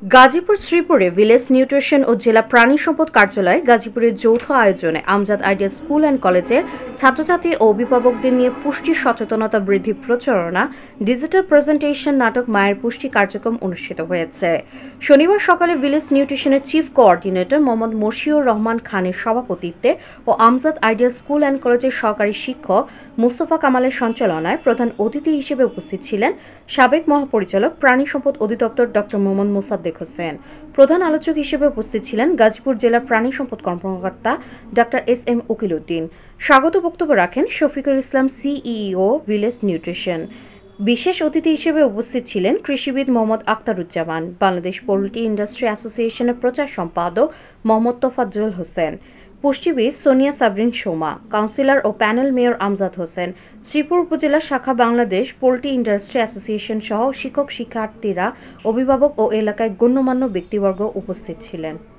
গাজীপুর শ্রীপুরে village nutrition ও জেলা প্রাণী সম্পদ কার্যালয় গাজীপুরের যৌথ আয়োজনে আমজাদ আইডিয়া স্কুল অ্যান্ড কলেজের ছাত্রছাত্রী ও অভিভাবকদের নিয়ে পুষ্টি সচেতনতা বৃদ্ধি প্রচারণা ডিজিটাল প্রেজেন্টেশন নাটক মায়ের পুষ্টি কার্যক্রম অনুষ্ঠিত হয়েছে। শনিবার সকালে ভিলেজ নিউট্রিশনের চিফ কোঅর্ডিনেটর মোহাম্মদ মশিউর রহমান খানের সভাপতিত্বে ও আমজাদ আইডিয়া স্কুল অ্যান্ড কলেজের সহকারী শিক্ষক মুস্তফা কামালের সঞ্চালনায় প্রধান অতিথি হিসেবে উপস্থিত ছিলেন সাবেক মহাপরিচালক প্রাণী সম্পদ অধিদপ্তর ডক্টর মোহাম্মদ মোসাদ্দেক হোসেন। প্রধান আলোচক হিসেবে উপস্থিত ছিলেন গাজীপুর জেলার প্রাণী সম্পদ কর্মকর্তা ডক্টর এস.এম. উকিল উদ্দিন। স্বাগত বক্তব্য রাখেন Shafiqul Islam, CEO village nutrition. বিশেষ অতিথি হিসেবে উপস্থিত ছিলেন কৃষিবিদ মোহাম্মদ আখতারুজ্জামান, বাংলাদেশ পোল্ট্রি ইন্ডাস্ট্রি অ্যাসোসিয়েশনের প্রচার সম্পাদক মোহাম্মদ তোফাজ্জল হোসেন, পুষ্টিবিদ সোনিয়া সাবরিন সোমা, কাউন্সিলর ও প্যানেল মেয়র আমজাদ হোসেন, শ্রীপুর উপজেলা শাখা বাংলাদেশ পোল্ট্রি ইন্ডাস্ট্রি অ্যাসোসিয়েশন সহ শিক্ষক, শিক্ষার্থীরা, অভিভাবক ও এলাকায় গণ্যমান্য ব্যক্তিবর্গ উপস্থিত ছিলেন।